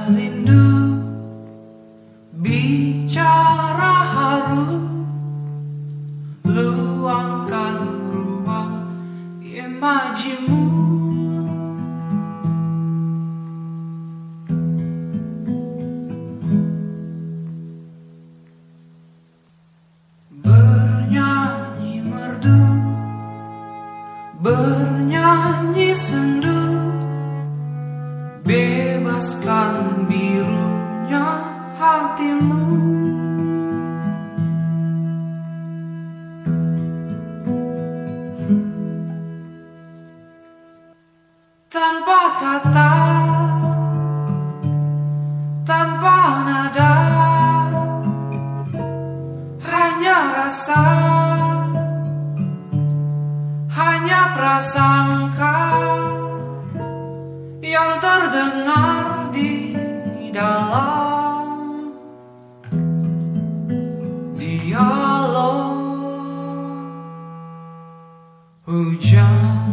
rindu, bicara haru, luangkan ruang imajimu. Bernyanyi merdu, bernyanyi sendu, bebaskan birunya hatimu. Tanpa kata, tanpa nada, hanya rasa, hanya prasangka yang terdengar di dalam dialog hujan.